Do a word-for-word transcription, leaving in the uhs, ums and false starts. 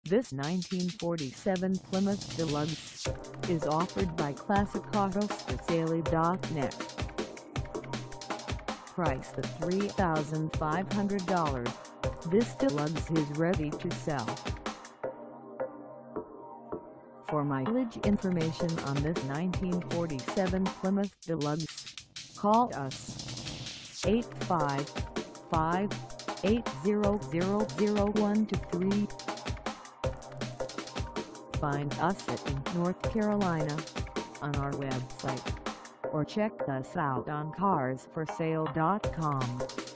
This nineteen forty-seven Plymouth Deluxe is offered by Classic Autos For Sale dot net. Priced at three thousand five hundred dollars, this Deluxe is ready to sell. For mileage information on this nineteen forty-seven Plymouth Deluxe, call us eight five five, eight zero zero zero one two three. Find us at in North Carolina on our website, or check us out on cars for sale dot com.